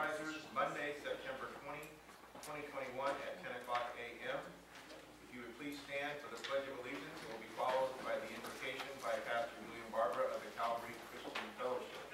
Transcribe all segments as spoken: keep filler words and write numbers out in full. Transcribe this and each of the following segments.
Supervisors, Monday, September twentieth, twenty twenty-one at ten o'clock a m If you would please stand for the Pledge of Allegiance, it will be followed by the invocation by Pastor William Barbara of the Calvary Christian Fellowship.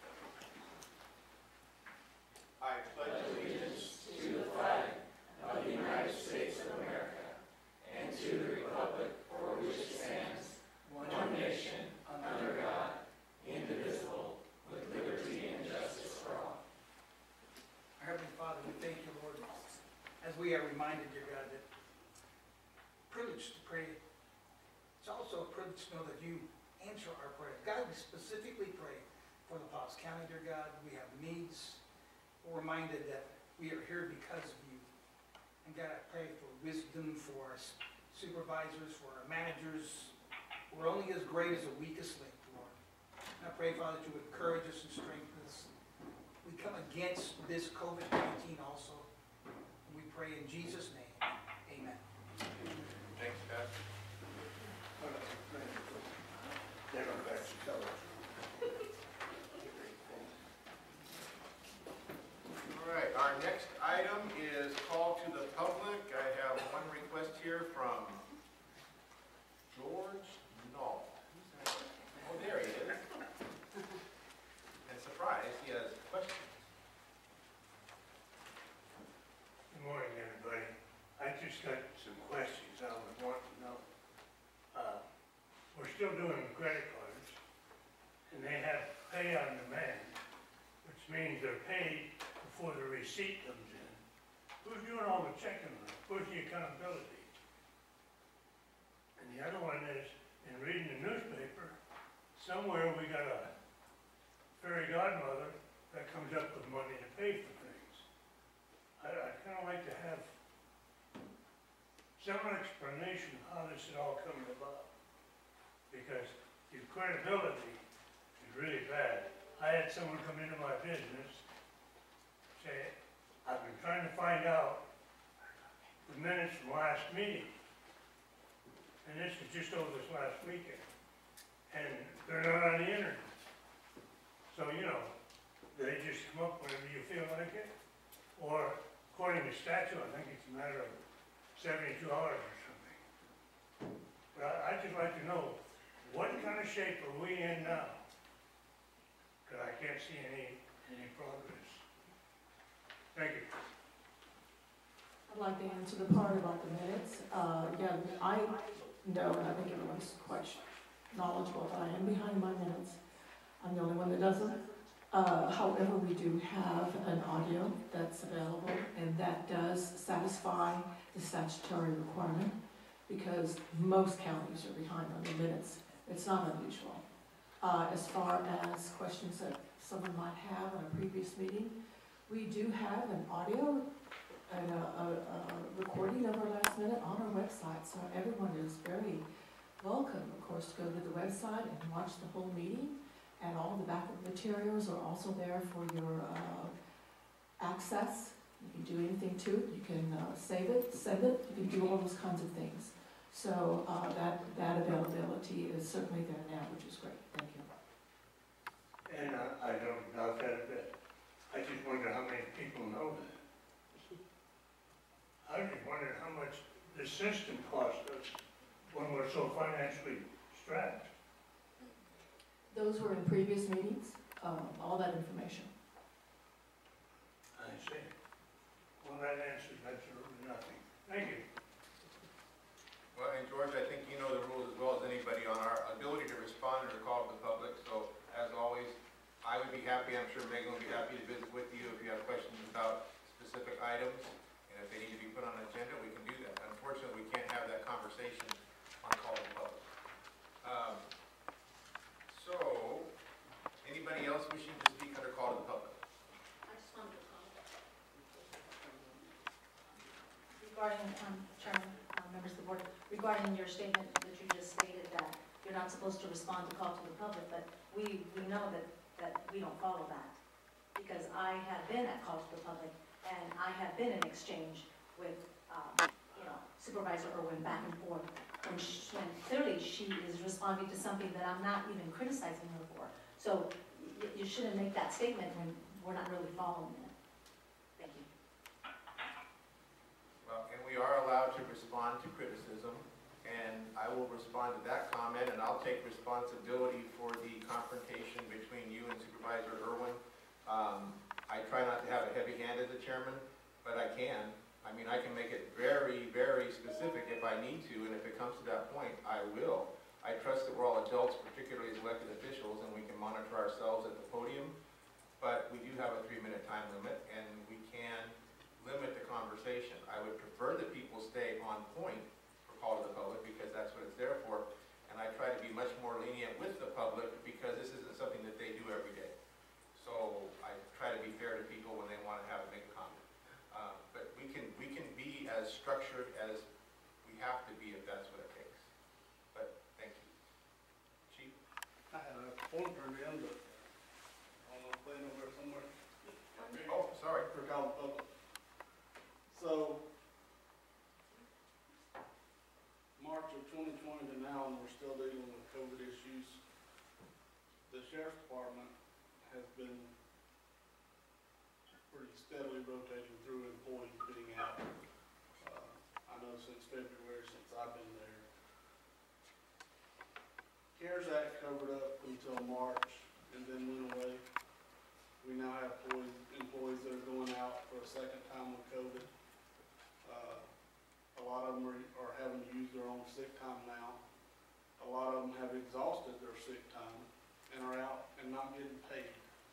I pledge allegiance to the flag of the United States of America and to the republic for which it stands, one nation, under God, indivisible, with liberty and justice for all. Our Heavenly Father, we thank you, Lord, as we are reminded, dear God, that privilege to pray. It's also a privilege to know that you answer our prayers. God, we specifically pray for the Palouse County, dear God. We have needs. We're reminded that we are here because of you. And God, I pray for wisdom for our supervisors, for our managers. We're only as great as the weakest link, Lord. And I pray, Father, that you would encourage us and strengthen us. We come against this COVID nineteen also. And we pray in Jesus' name. Amen. Thanks, Pastor. All right, our next item is call to the public. I have one request here from George Null. Oh, there he is. And surprise, he has questions. Good morning, everybody. I just got some questions I would want to know. Uh, we're still doing credit cards, and they have pay on demand, which means they're paid before the receipt comes in. Who's doing all the checking on it? Where's the accountability? And the other one is, in reading the newspaper, somewhere we got a fairy godmother that comes up with money to pay for things. I, I'd kind of like to have some explanation of how this is all coming about, because the credibility is really bad. I had someone come into my business say, I've been trying to find out the minutes from last meeting, and this is just over this last weekend, and they're not on the internet. So, you know, they just come up whenever you feel like it, or according to statute, I think it's a matter of seventy-two hours or something. But I, I'd just like to know, what kind of shape are we in now? Because I can't see any, any progress. Thank you. I'd like to answer the part about the minutes. Uh, again, I know, and I think everyone's quite knowledgeable that I am behind my minutes. I'm the only one that doesn't. Uh, however, we do have an audio that's available, and that does satisfy the statutory requirement, because most counties are behind on the minutes. It's not unusual. Uh, as far as questions that someone might have on a previous meeting, we do have an audio and a, a, a recording of our last minute on our website, so everyone is very welcome, of course, to go to the website and watch the whole meeting. And all the backup materials are also there for your uh, access. You can do anything to it. You can uh, save it, send it. You can do all those kinds of things. So uh, that that availability is certainly there now, which is great. Thank you. And uh, I don't doubt that a bit. I just wonder how many people know that. I just wondered how much the system cost us when we're so financially strapped. Those were in previous meetings, um, all that information. I see. Well, that answers absolutely nothing. Thank you. Well, and George, I think you know the rules as well as anybody on our ability to respond to the call of the public. So, as always, I would be happy, I'm sure Megan would be happy to visit with you if you have questions about specific items. And if they need to be put on an agenda, we can do that. Unfortunately, we can't have that conversation on call of the public. Um, so, anybody else wishing to speak under call to the public? I just wanted to comment regarding, um, Chairman, uh, members of the board, regarding your statement that you just stated that you're not supposed to respond to call to the public, but we, we know that, that we don't follow that. Because I have been at call to the public, and I have been in exchange with, um, you know, Supervisor Irwin back and forth, when, she, when clearly she is responding to something that I'm not even criticizing her for. So you shouldn't make that statement when we're not really following it. will respond to that comment, and I'll take responsibility for the confrontation between you and Supervisor Irwin. Um, I try not to have a heavy hand as a chairman, but I can. I mean, I can make it very, very specific if I need to, and if it comes to that point, I will. I trust that we're all adults, particularly as elected officials, and we can monitor ourselves at the podium, but we do have a three-minute time limit, and we can limit the conversation. I would prefer that people stay on point for call to the public, because that's what it's there for, and I try to be much more lenient with the public, because this isn't something that they do every day. So I try to be fair to people when they want to have a make a comment. Uh, but we can, we can be as structured as we have to be if that's what it takes. But thank you. Chief? I had a phone turned in, but I don't know if they know where somewhere. Oh, sorry. For Cal Public. So, March of twenty twenty to now, and we're still dealing with COVID issues. The Sheriff's Department has been pretty steadily rotating through employees being out. Uh, I know since February, since I've been there. CARES Act covered up until March and then went away. We now have employees, employees that are going out for a second time with COVID. Uh, a lot of them are, are having to use their own sick time now. A lot of them have exhausted their sick time and are out and not getting paid.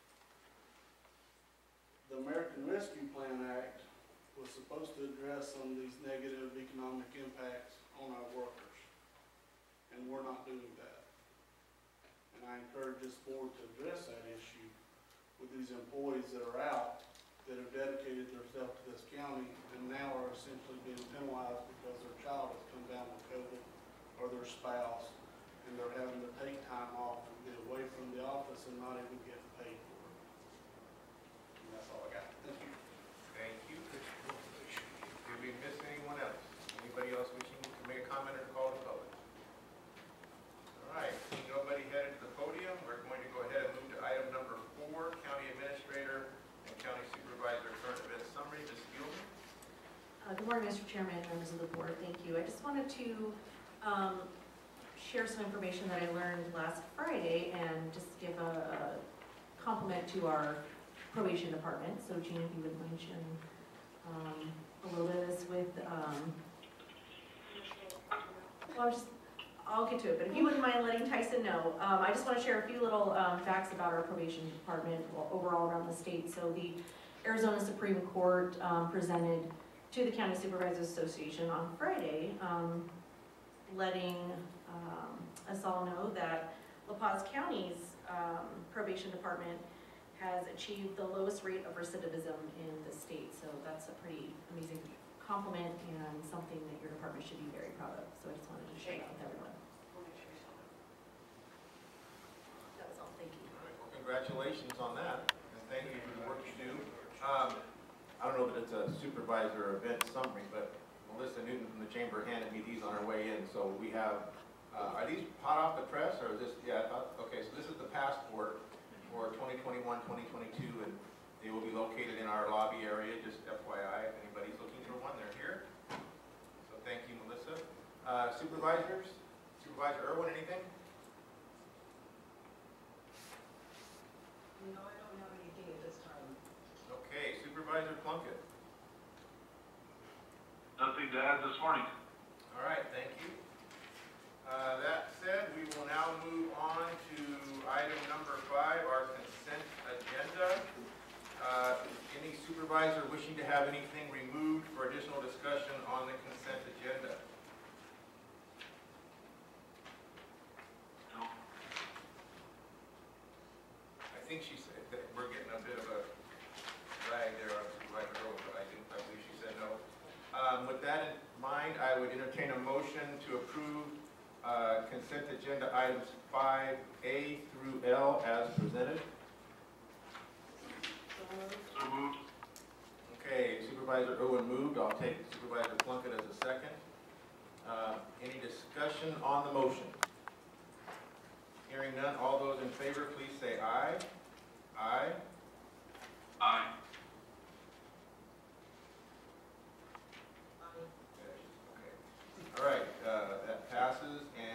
The American Rescue Plan Act was supposed to address some of these negative economic impacts on our workers, and we're not doing that. And I encourage this board to address that issue with these employees that are out, that have dedicated themselves to this county, and now are essentially being penalized because their child has come down with COVID, or their spouse, and they're having to take time off and get away from the office and not even get paid for it. And that's all I got. Thank you. Thank you. Did we miss anyone else? Anybody else wishing to make a comment or call to the public? All right, seeing nobody headed to the podium, we're going to go ahead and move to item number four, County Administrator and County Supervisor Current Event Summary. Miz Spielman. Uh, Good morning, Mister Chairman, members of the board. Thank you. I just wanted to um, share some information that I learned last Friday and just give a, a compliment to our probation department. So Gene, if you would mention um, a little bit of this with, um, well, I'll, just, I'll get to it, but if you wouldn't mind letting Tyson know. Um, I just want to share a few little um, facts about our probation department overall around the state. So the Arizona Supreme Court um, presented to the County Supervisors Association on Friday, um, letting um, us all know that La Paz County's um, probation department has achieved the lowest rate of recidivism in the state. So that's a pretty amazing compliment and something that your department should be very proud of. So I just wanted to share that with everyone. That was all. Thank you. All right, well, congratulations on that, and thank you for the work you do. Um, I don't know that it's a supervisor event summary, but Melissa Newton from the Chamber handed me these on her way in. So we have, uh, are these hot off the press, or is this, yeah, I thought, okay, so this is the passport for twenty twenty-one, twenty twenty-two, and they will be located in our lobby area, just F Y I, if anybody's looking for one, they're here. So thank you, Melissa. Uh, supervisors, Supervisor Irwin, anything? No, I don't have anything at this time. Okay, Supervisor Plunkett. Nothing to add this morning. All right, thank you. Uh, that said, we will now move on to item number five, our consent agenda. Uh, any supervisor wishing to have anything removed for additional discussion on the consent agenda? No. I think she said that we're getting a bit of a drag there on Supervisor Earl, but I didn't, I believe she said no. Um, with that in mind, I would entertain a motion to approve uh, consent agenda items five A through L as presented. So moved. Okay, Supervisor Irwin moved. I'll take Supervisor Plunkett as a second. Uh, any discussion on the motion? Hearing none, all those in favor, please say aye. Aye. Aye. Okay. All right, uh, that passes, and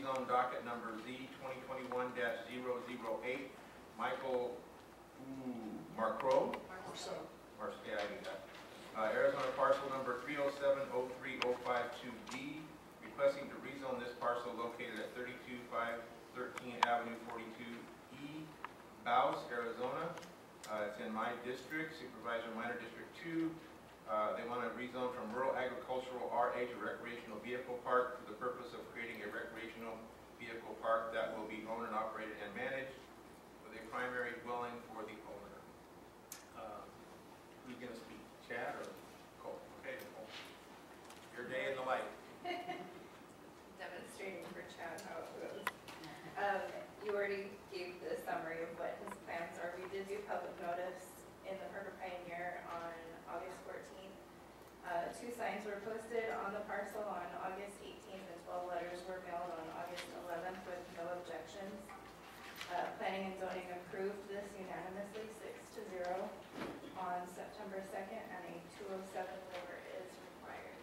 rezone docket number Z twenty twenty-one dash zero zero eight, Michael, ooh, Marcro? So, Or, yeah, I knew that. Uh, Arizona parcel number three oh seven oh three oh five two D, requesting to rezone this parcel located at thirty-two five thirteen Avenue forty-two E, Baus, Arizona. Uh, it's in my district, Supervisor Minor District two. Uh, they want to rezone from rural agricultural R A to recreational vehicle park for the purpose of creating a recreational vehicle park that will be owned and operated and managed with a primary dwelling for the owner. Uh, Who's going to speak, Chad or Cole? Okay, Cole. Your day in the light. Demonstrating for Chad how it goes. Um, you already gave the summary of what his plans are. We did do public notice in the Harbor Pioneer on August fourteenth. Uh, two signs were posted on the parcel on August eighteenth, and twelve letters were mailed on August eleventh with no objections. Uh, planning and zoning approved this unanimously, six to zero, on September second, and a two oh seven waiver is required.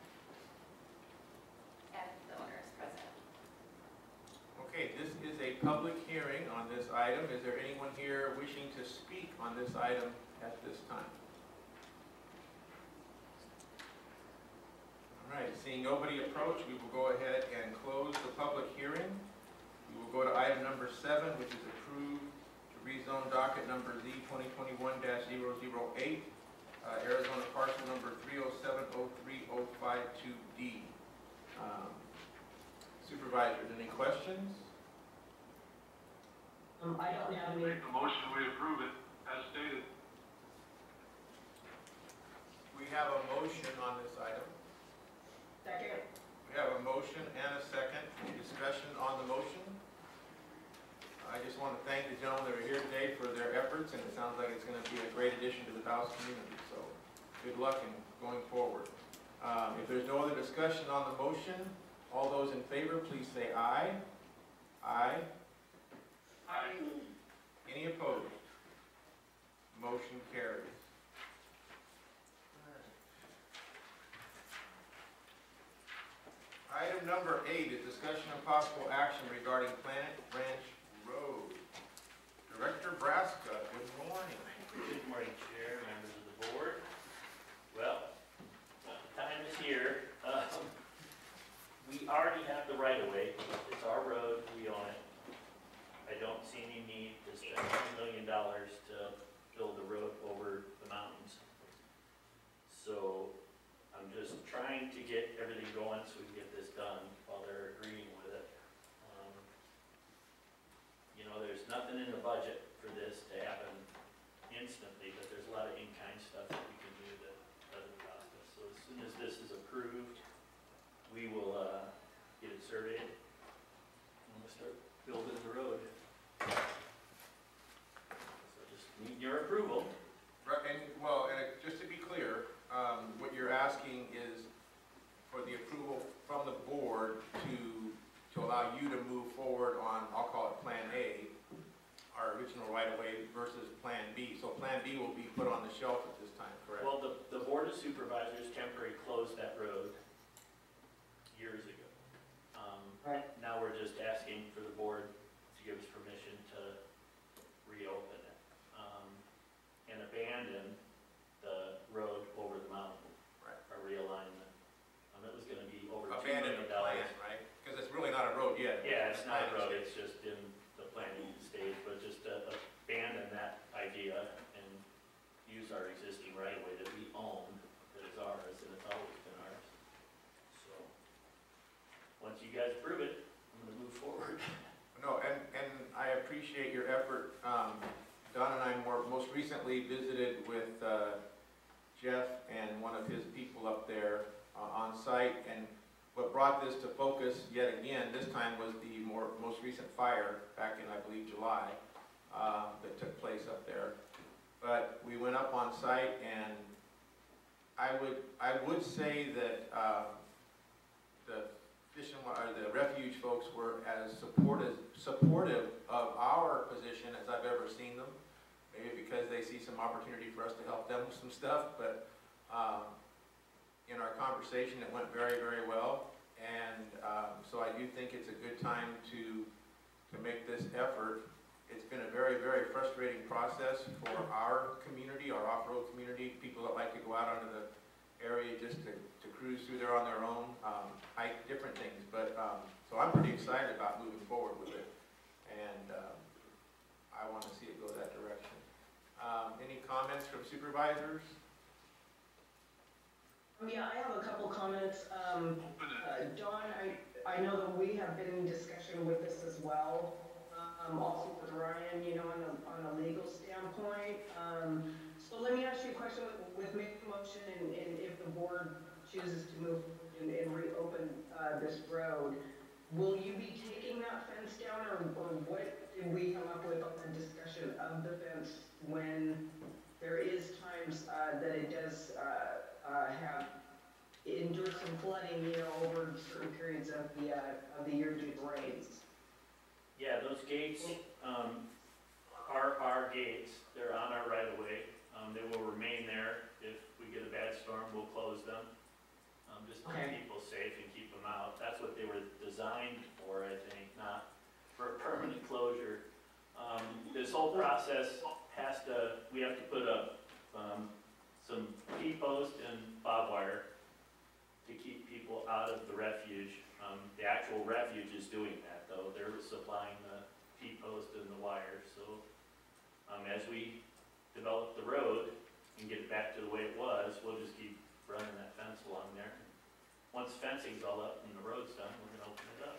And the owner is present. Okay, this is a public hearing on this item. Is there anyone here wishing to speak on this item at this time? All right, seeing nobody approach, we will go ahead and close the public hearing. We will go to item number seven, which is approved to rezone docket number Z twenty twenty-one dash zero zero eight, uh, Arizona parcel number three oh seven oh three oh five two D. Um, Supervisors, any questions? Um, I don't have any. Make the motion, we approve it as stated. We have a motion on this item. Second. We have a motion and a second. Any discussion on the motion? I just want to thank the gentlemen that are here today for their efforts, and it sounds like it's going to be a great addition to the Baus community, so good luck in going forward. Um, if there's no other discussion on the motion, all those in favor, please say aye. Aye. Aye. Any opposed? Motion carries. Item number eight is discussion of possible action regarding Planet Ranch Road. Director Braska, good morning. Good morning, Chair, members of the board. Well, time is here. Um, We already have the right-of-way. It's our road, we own it. I don't see any need to spend two million dollars to build a road over the mountains. So I'm just trying to get everything going so we can get this done while they're agreeing with it. Um, You know, there's nothing in the budget for this to happen instantly, but there's a lot of in-kind stuff that we can do that doesn't cost us. So as soon as this is approved, we will uh, get it surveyed, and we'll start building the road. So just need your approval. Right, and, well, and it- just to be clear, um, what you're asking is for the approval from the board to, to allow you to move forward on, I'll call it Plan A, our original right-of-way versus Plan B. So Plan B will be put on the shelf at this time, correct? Well, the, the Board of Supervisors temporarily closed that road years ago. Um, Right. Now we're just asking for the board to give us permission to reopen it, um, and abandon the road over the mountain. Right. A realignment. Um, it was gonna be over two Abandon million the plan, dollars. right? Because it's really not a road yet. Yeah, it's not a Planning road, stage. it's just in the planning stage, but just to abandon that idea and use our existing right of way that we own, that is ours, and it's always been ours. So, once you guys approve it, I'm gonna move forward. No, and, and I appreciate your effort. Um, Don and I more, most recently visited with uh, Jeff and one of his people up there uh, on site, and what brought this to focus yet again, this time was the more, most recent fire back in, I believe, July, uh, that took place up there. But we went up on site, and I would, I would say that uh, the Fish and, or the refuge folks were as supportive, supportive of our position as I've ever seen them. Maybe because they see some opportunity for us to help them with some stuff, but um, in our conversation, it went very, very well. And um, so I do think it's a good time to, to make this effort. It's been a very, very frustrating process for our community, our off-road community, people that like to go out onto the area just to, to cruise through there on their own, um, hike different things. But, um, so I'm pretty excited about moving forward with it. And um, I want to see it go that direction. Um, any comments from supervisors? Yeah, I have a couple comments. Um, Open it. uh, Dawn, I, I know that we have been in discussion with this as well. Um, also with Ryan, you know, on a, on a legal standpoint. Um, so let me ask you a question with, with making a motion and, and if the board chooses to move and, and reopen, uh, this road. Will you be taking that fence down or, or what did we come up with on the discussion of the fence when there is times, uh, that it does, uh, Uh, have endured some flooding, you know, over certain periods of the, uh, of the year due to rains. Yeah, those gates, um, are our gates, they're on our right of way, um, they will remain there. If we get a bad storm, we'll close them, um, just to Okay. keep people safe and keep them out. That's what they were designed for, I think, not for a permanent closure. Um, this whole process has to, we have to put up, um, some T-post and barbed wire to keep people out of the refuge. Um, the actual refuge is doing that though, they're supplying the T-post and the wire, so, um, as we develop the road and get it back to the way it was, we'll just keep running that fence along there. Once fencing's all up and the road's done, we're gonna open it up.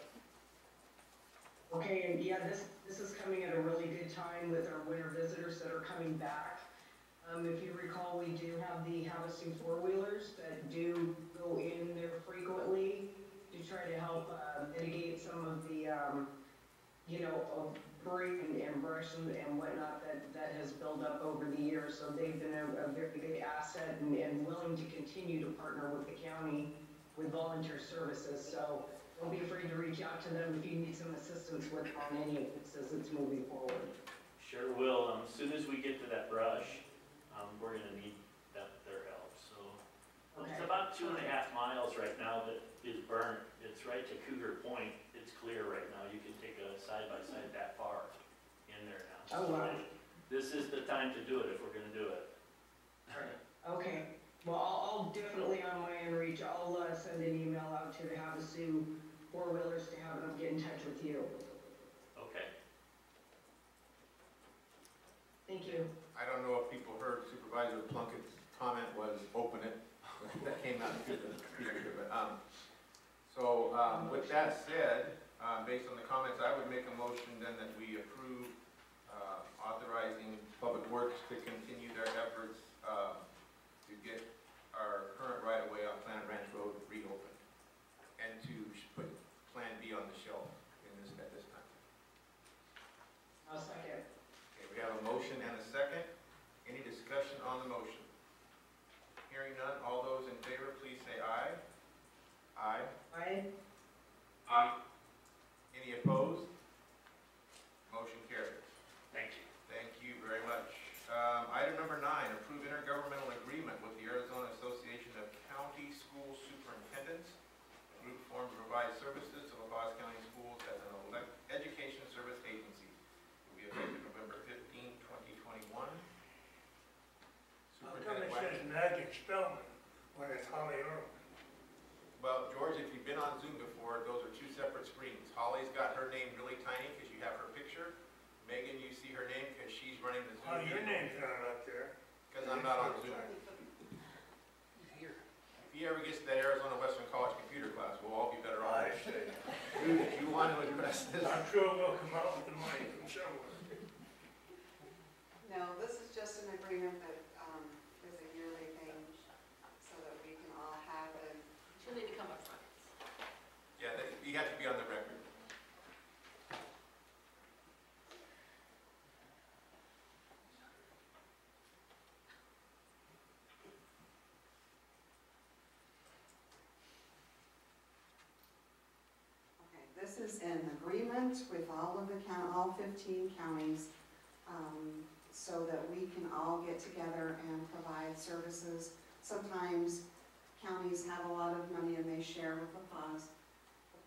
Okay, and yeah, this, this is coming at a really good time with our winter visitors that are coming back. Um, if you recall, we do have the Havasu four-wheelers that do go in there frequently to try to help, uh, mitigate some of the, um, you know, of debris and, and brush and, and whatnot that, that has built up over the years. So they've been a, a very good asset and, and willing to continue to partner with the county with volunteer services. So don't be afraid to reach out to them if you need some assistance with on any of this as it's moving forward. Sure will, um, as soon as we get to that brush, um, we're gonna need that, their help, so. It's Okay. about two and a half miles right now that is burnt, it's right to Cougar Point, it's clear right now, you can take a side-by-side that far in there now. Oh, So wow. This is the time to do it if we're gonna do it. Okay, well, I'll, I'll definitely on my end reach, I'll, uh, send an email out to the Havasu four-wheelers to have them get in touch with you. Okay. Thank you. I don't know if people heard Supervisor Plunkett's comment was open it. That came out through the computer, but, um, so, um, with that said, um, based on the comments, I would make a motion then that we approve, uh, authorizing Public Works to continue their efforts, um, to get our current right-of-way on Planet Ranch Road reopened, and to put Plan B on the shelf in this, at this time. I'll second. Okay, we have a motion and a second. Any discussion on the motion? Hearing none, all those in favor, please say aye. Aye. Aye. Aye. Any opposed? Motion carries. Thank you. Thank you very much. Um, item number nine, approve intergovernmental agreement with the Arizona Association of County School Superintendents. Group formed to provide services to La Paz County Schools as an elect education service agency. Will be effective November fifteenth, twenty twenty-one. How come it says magic spelling when it's Holly Earl? Well, George, if you've been on Zoom before, those are two separate screens. Holly's got her name really tiny because you have her picture. Megan, you see her name because she's running the Zoom. Oh, your name's not up there. Because I'm not on Zoom. Here. If he ever gets to that Arizona Western College computer class, we'll all be better off. I see. Dude, if you want to address this. I'm sure we'll come out with the money from somewhere. No, this is just an agreement that, um, is a yearly thing, so that we can all have it. Till they become our friends. Yeah, that, you have to be on the record. Okay, this is an agreement with all of the count, all fifteen counties, um, so that we can all get together and provide services. Sometimes counties have a lot of money and they share with La Paz,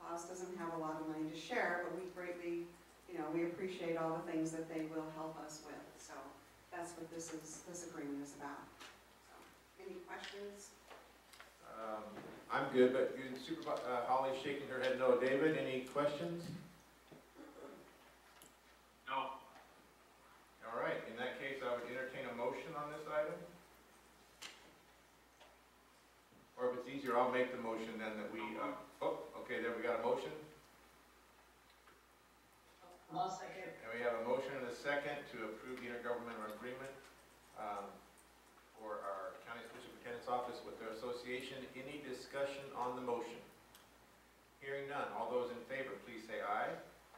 La Paz doesn't have a lot of money to share, but we greatly, you know, we appreciate all the things that they will help us with. So that's what this is, this agreement is about. So, any questions? Um, I'm good, but you- Supervi- uh, Holly's shaking her head no. David, any questions? No. All right, in that case, I would entertain a motion on this item. Or if it's easier, I'll make the motion then that we, uh, oh, okay, there we got a motion. I'll second. And we have a motion and a second to approve the intergovernmental agreement um, for our county superintendent's office with their association. Any discussion on the motion? Hearing none. All those in favor, please say aye.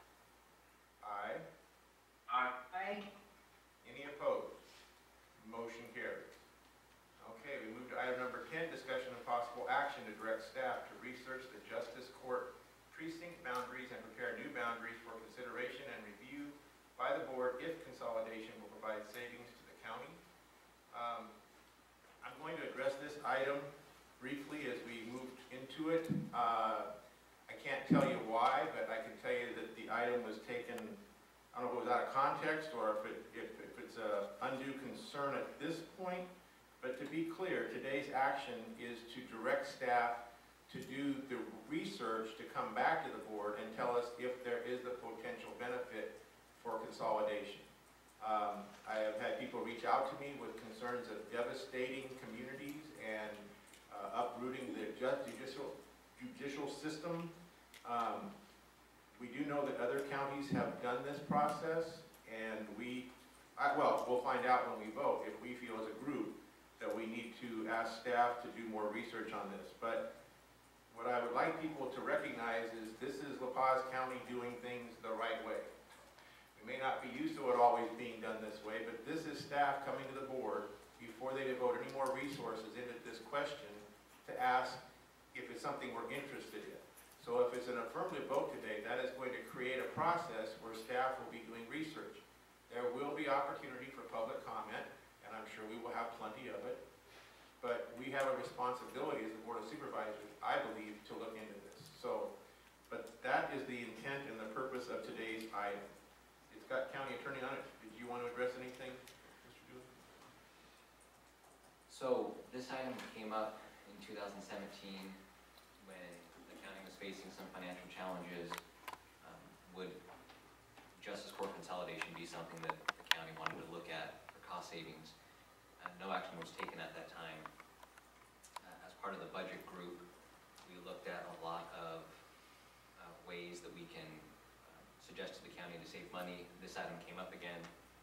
Aye. Aye. Aye. Any opposed? Motion carries. Okay, we move to item number ten, discussion of possible action to direct staff to research the justice court precinct boundaries and prepare new boundaries for consideration and review by the board if consolidation will provide savings to the county. Um, I'm going to address this item briefly as we move into it. Uh, I can't tell you why, but I can tell you that the item was taken, I don't know if it was out of context or if, it, if, if it's a undue concern at this point. But to be clear, today's action is to direct staff to do the research to come back to the board and tell us if there is a potential benefit for consolidation. Um, I have had people reach out to me with concerns of devastating communities and uh, uprooting the just judicial, judicial system. Um, we do know that other counties have done this process, and we, I, well, we'll find out when we vote if we feel as a group that we need to ask staff to do more research on this. But what I would like people to recognize is this is La Paz County doing things the right way. We may not be used to it always being done this way, but this is staff coming to the board before they devote any more resources into this question to ask if it's something we're interested in. So if it's an affirmative vote today, that is going to create a process where staff will be doing research. There will be opportunity for public comment, and I'm sure we will have plenty of it. But we have a responsibility as the Board of Supervisors, I believe, to look into this. So, but that is the intent and the purpose of today's item. It's got county attorney on it. Did you want to address anything, Mister Dooley? So this item came up in two thousand seventeen when the county was facing some financial challenges. Um, would justice court consolidation be something that the county wanted to look at for cost savings? Uh, no action was taken at that time. Uh, as part of the budget group, we looked at a lot of uh, ways that we can uh, suggest to the county to save money. This item came up again,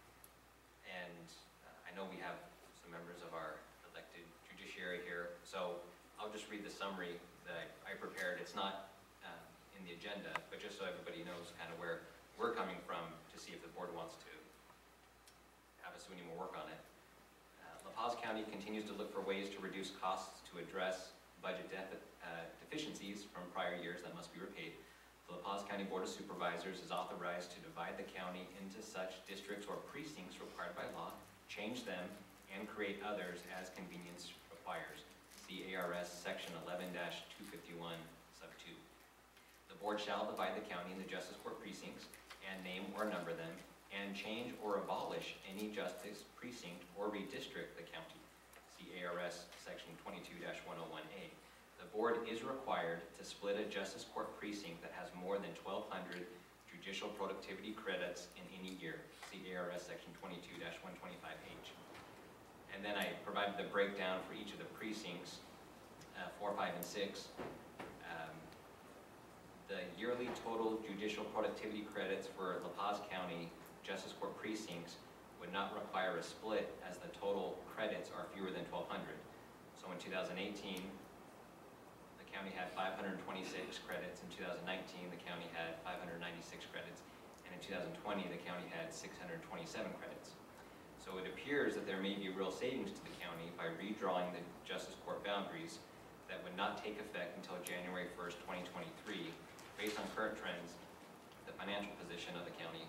and uh, I know we have some members of our elected judiciary here, so I'll just read the summary that I, I prepared. It's not uh, in the agenda, but just so everybody knows kind of where we're coming from to see if the board wants to have us do any more work on it. La Paz County continues to look for ways to reduce costs to address budget defi uh, deficiencies from prior years that must be repaid. The La Paz County Board of Supervisors is authorized to divide the county into such districts or precincts required by law, change them, and create others as convenience requires. See A R S Section eleven dash two fifty-one, sub two. The board shall divide the county into justice court precincts and name or number them, and change or abolish any justice precinct or redistrict the county. See A R S Section twenty-two dash one oh one A. The board is required to split a justice court precinct that has more than twelve hundred judicial productivity credits in any year. See A R S Section twenty-two dash one twenty-five H. And then I provided the breakdown for each of the precincts, uh, four, five, and six. Um, the yearly total judicial productivity credits for La Paz County justice court precincts would not require a split as the total credits are fewer than twelve hundred. So in two thousand eighteen, the county had five hundred twenty-six credits. In two thousand nineteen, the county had five hundred ninety-six credits. And in two thousand twenty, the county had six hundred twenty-seven credits. So it appears that there may be real savings to the county by redrawing the justice court boundaries that would not take effect until January first, twenty twenty-three, based on current trends, the financial position of the county,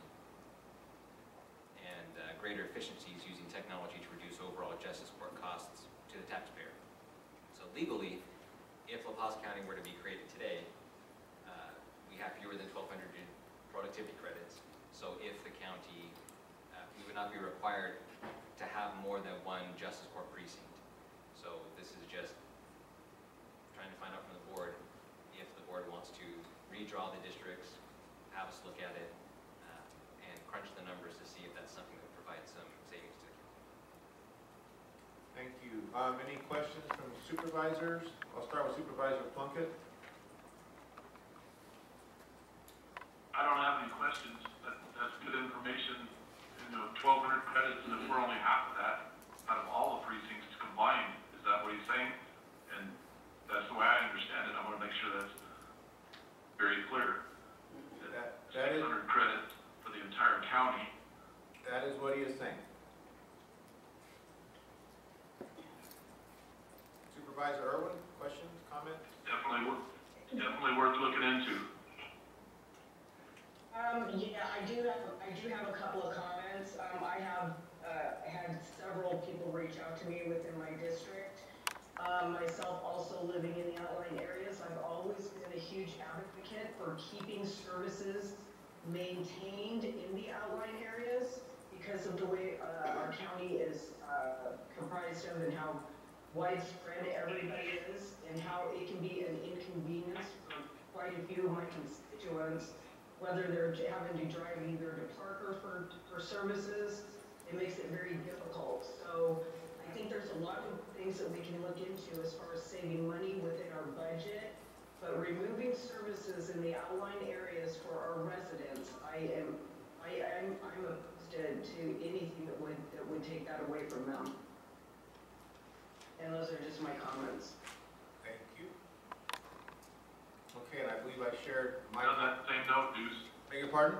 and uh, greater efficiencies using technology to reduce overall justice court costs to the taxpayer. So legally, if La Paz County were to be created today, uh, we have fewer than twelve hundred in productivity credits. So if the county, uh, we would not be required to have more than one justice court precinct. So this is just trying to find out from the board if the board wants to redraw the districts, have us look at it, uh, and crunch the numbers to see if that's something that provides some savings to the county. Thank you. Um, any questions from supervisors? I'll start with Supervisor Plunkett. I don't have any questions. That, that's good information. You know, twelve hundred credits, and if we're only half of that, out of all the precincts combined, is that what he's saying? And that's the way I understand it. I want to make sure that's very clear. That, that is, six hundred credits for the entire county. that is what he is saying. Supervisor Irwin, questions, comments? Definitely, wor- definitely worth looking into. Um, yeah, I do have, I do have a couple of comments. Um, I have, uh, had several people reach out to me within my district. Um, myself also living in the outlying areas, I've always been a huge advocate for keeping services maintained in the outlying areas because of the way, uh, our county is, uh, comprised of and how widespread everybody is and how it can be an inconvenience for quite a few of my constituents, whether they're having to drive either to Parker for, for services. It makes it very difficult. So I think there's a lot of things that we can look into as far as saving money within our budget, but removing services in the outlying areas for our residents, I am, I am, I'm opposed to, to anything that would, that would take that away from them. And those are just my comments. Thank you. Okay, and I believe I shared my... On that same note, Deuce, Beg your pardon?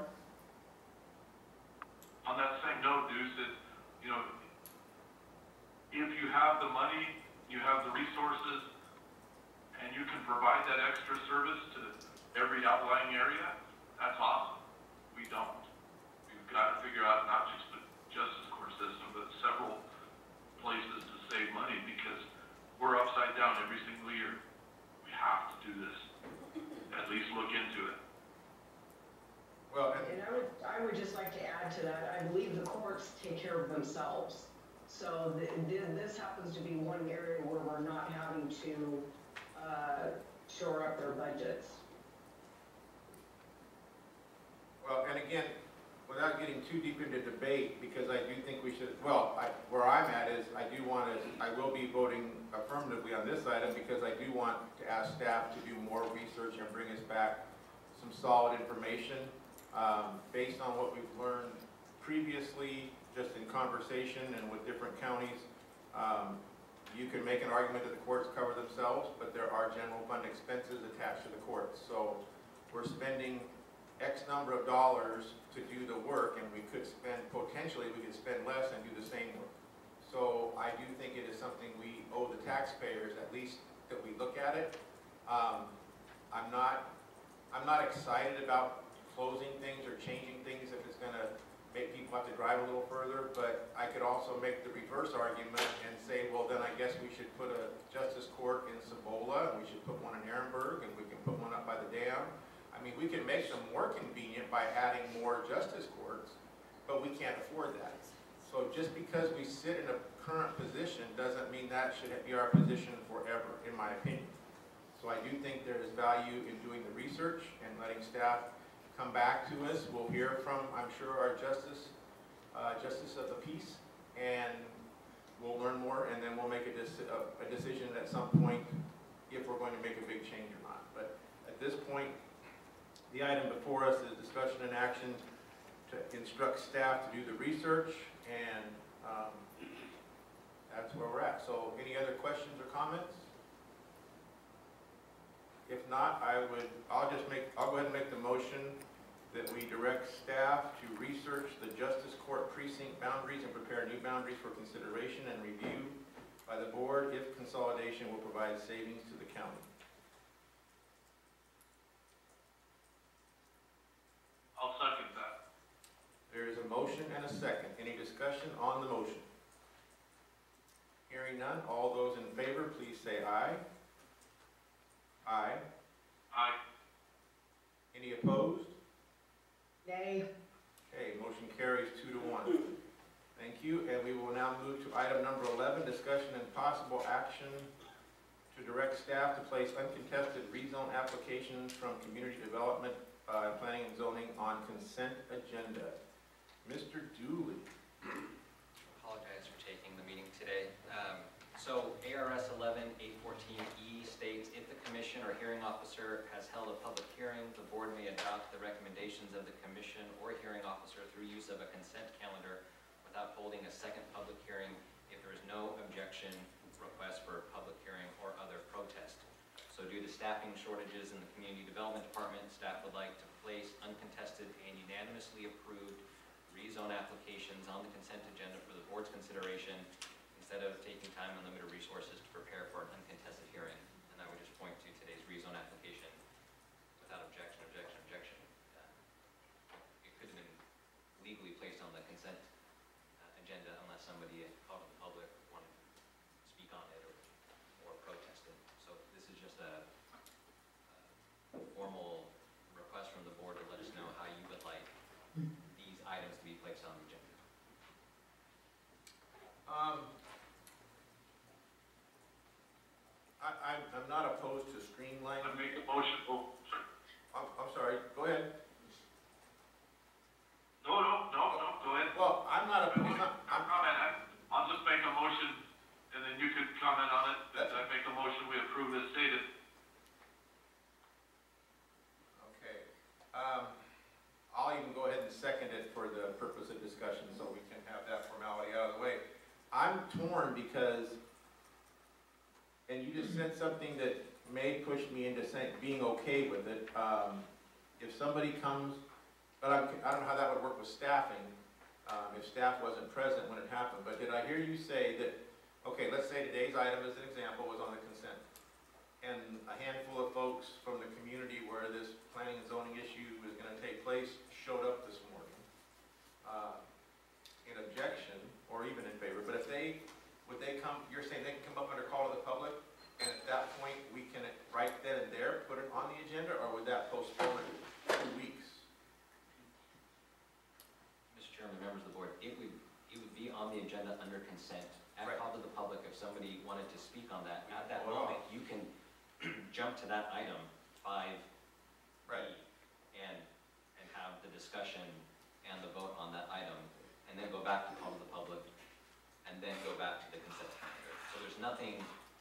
on that same note, Deuce, that, you know, if you have the money, you have the resources, and you can provide that extra service to every outlying area, that's awesome. We don't. We've got to figure out not just the justice court system, but several places to save money because we're upside down every single year. We have to do this. At least look into it. Well, and And I would, I would just like to add to that, I believe the courts take care of themselves. So th- th- this happens to be one area where we're not having to, uh, shore up their budgets. Well, and again, without getting too deep into debate, because I do think we should, well, I, where I'm at is, I do want to, I will be voting affirmatively on this item because I do want to ask staff to do more research and bring us back some solid information, um, based on what we've learned previously, just in conversation and with different counties. Um, you can make an argument that the courts cover themselves, but there are general fund expenses attached to the courts. So we're spending X number of dollars to do the work, and we could spend, potentially, we could spend less and do the same work. So I do think it is something we owe the taxpayers, at least that we look at it. Um, I'm not, I'm not excited about closing things or changing things if it's gonna make people have to drive a little further, but I could also make the reverse argument and say, well, then I guess we should put a justice court in Cibola, and we should put one in Ehrenberg, and we can put one up by the dam. I mean, we can make them more convenient by adding more justice courts, but we can't afford that. So just because we sit in a current position doesn't mean that should be our position forever, in my opinion. So I do think there is value in doing the research and letting staff come back to us. We'll hear from, I'm sure, our justice, uh, justice of the peace, and we'll learn more, and then we'll make a, deci a, a decision at some point if we're going to make a big change or not. But at this point, the item before us is discussion and action to instruct staff to do the research, and um, that's where we're at. So any other questions or comments? If not, I would, I'll just make, I'll go ahead and make the motion that we direct staff to research the justice court precinct boundaries and prepare new boundaries for consideration and review by the board if consolidation will provide savings to the county. I'll second that. There is a motion and a second. Any discussion on the motion? Hearing none, all those in favor, please say aye. Aye. Aye. Any Nay. Okay, motion carries two to one. Thank you, and we will now move to item number eleven, discussion and possible action to direct staff to place uncontested rezone applications from community development, uh, planning and zoning on consent agenda. Mister Dooley. Apologize for taking the meeting today. Um, So A R S eleven eight fourteen E states, if the commission or hearing officer has held a public hearing, the board may adopt the recommendations of the commission or hearing officer through use of a consent calendar without holding a second public hearing if there is no objection, request for a public hearing, or other protest. So due to staffing shortages in the community development department, staff would like to place uncontested and unanimously approved rezone applications on the consent agenda for the board's consideration instead of taking time and limited resources to prepare for an uncontested hearing. And I would just point to today's rezone application without objection, objection, objection. Uh, It could have been legally placed on the consent uh, agenda unless somebody out of the public wanted to speak on it or, or protest it. So this is just a, a formal request from the board to let us know how you would like these items to be placed on the agenda. Um, I, I'm, I'm not opposed to streamlining. I make a motion, oh, sorry. I'm, I'm sorry, go ahead. No, no, no, no, go ahead. Well, I'm not opposed, I'm, I'm comment, I- I'll just make a motion, and then you could comment on it, that I make a motion, we approve as stated. okay. Um, I'll even go ahead and second it for the purpose of discussion, so we can have that formality out of the way. I'm torn because, and you just said something that may push me into saying, being okay with it. Um, if somebody comes, but I'm, I don't know how that would work with staffing, um, if staff wasn't present when it happened, but did I hear you say that, okay, let's say today's item as an example was on the consent, and a handful of folks from the community where this planning and zoning issue was gonna take place showed up this morning, uh, in objection, or even in favor, but if they, would they come, you're saying they can come up under call to the public, and at that point, we can, right then and there, put it on the agenda, or would that postpone it two weeks? Mister Chairman, members of the board, it would, it would be on the agenda under consent, at Right. call to the public if somebody wanted to speak on that. At that Well, moment, you can jump to that item, five E, Right. and, and have the discussion and the vote on that item, and then go back to call to the public, and then go back to the consent calendar. So there's nothing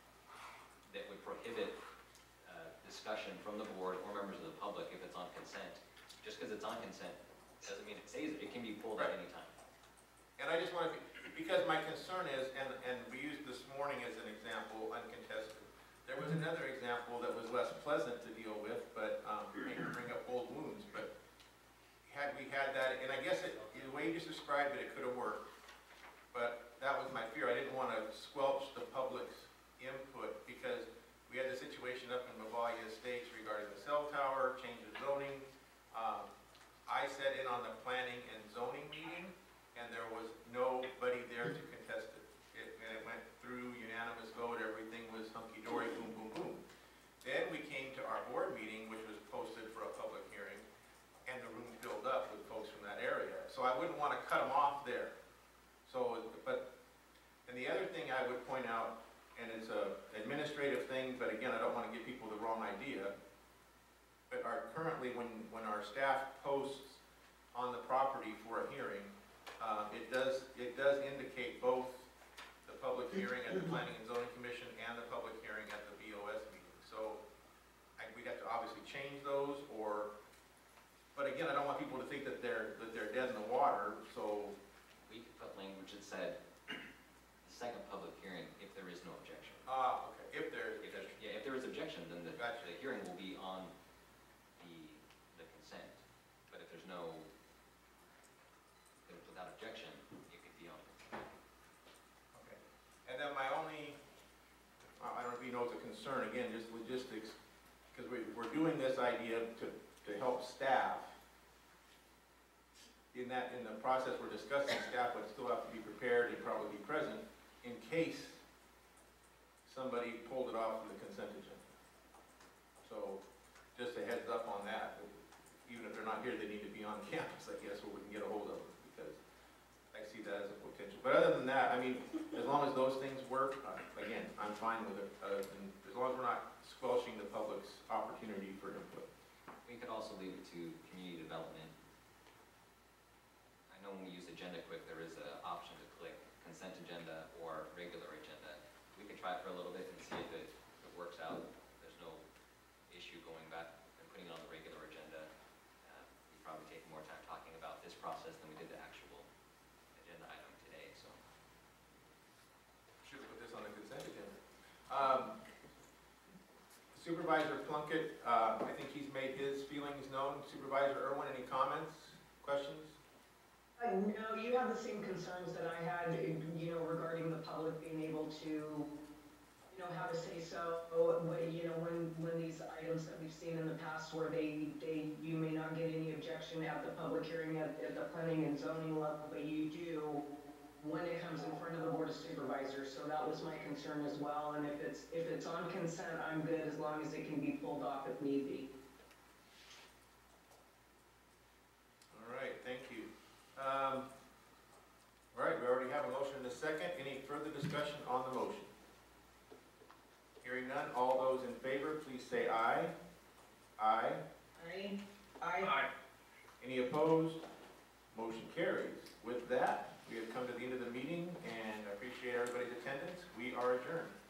that would prohibit uh, discussion from the board or members of the public if it's on consent. Just because it's on consent doesn't mean it stays, it can be pulled at Right. any time. And I just want to, because my concern is, and, and we used this morning as an example, uncontested. There was another example that was less pleasant to deal with, but, um, may bring up old wounds, but had we had that, and I guess it, the way you just described it, it could have worked. But that was my fear. I didn't want to squelch the public's input because we had the situation up in Mavalia Estates regarding the cell tower, change of zoning. Um, I sat in on the planning and zoning meeting, and there was nobody there to contest it. It, and it went through unanimous vote, everything was hunky-dory, boom, boom, boom. Then we came to our board meeting, which was posted for a public hearing, and the room filled up with folks from that area. So I wouldn't want to cut them off there. So, but, and the other thing I would point out, and it's a administrative thing, but again, I don't want to give people the wrong idea, but our, currently, when, when our staff posts on the property for a hearing, uh, it does, it does indicate both the public hearing at the Planning and Zoning Commission and the public hearing at the B O S meeting. So, I, we'd have to obviously change those, or, but again, I don't want people to think that they're, that they're dead in the water, so. We could put language that said, the second public hearing, if there is no objection. Ah, okay, if there, If there's, yeah, if there is objection, then the, Gotcha. the hearing will be on the, the consent. But if there's no, if without objection, it could be on consent. okay. And then my only, I don't know if you know it's a concern, again, just logistics, because we, we're doing this idea to, to help staff. In that, in the process we're discussing, staff would still have to be prepared and probably be present in case somebody pulled it off of the consent agenda. So, just a heads up on that, even if there's they're not here, they need to be on campus, I guess, where we can get a hold of them, because I see that as a potential. But other than that, I mean, as long as those things work, uh, again, I'm fine with it, uh, and as long as we're not squelching the public's opportunity for input. We could also leave it to community development. I know when we use Agenda Quick, there is an option to click consent agenda or regular agenda. We could try it for a little bit and see if it, if it works out. There's no issue going back and putting it on the regular agenda. Uh, we'd probably take more time talking about this process than we did the actual agenda item today, so. Should have put this on the consent agenda. Um, Supervisor Plunkett, uh, I think he's made his feelings known. Supervisor Irwin, any comments, questions? Uh, no, you have the same concerns that I had, you know, regarding the public being able to, you know, how to say so, what, you know, when, when these items that we've seen in the past where they, they, you may not get any objection at the public hearing at, at the planning and zoning level, but you do when it comes in front of the Board of Supervisors, so that was my concern as well, and if it's, if it's on consent, I'm good as long as it can be pulled off if need be. All right, thank you. Um, all right, we already have a motion and a second. Any further discussion on the motion? Hearing none, all those in favor, please say aye. Aye. Aye. Aye. Aye. Any opposed? Motion carries. With that, we have come to the end of the meeting, and I appreciate everybody's attendance. We are adjourned.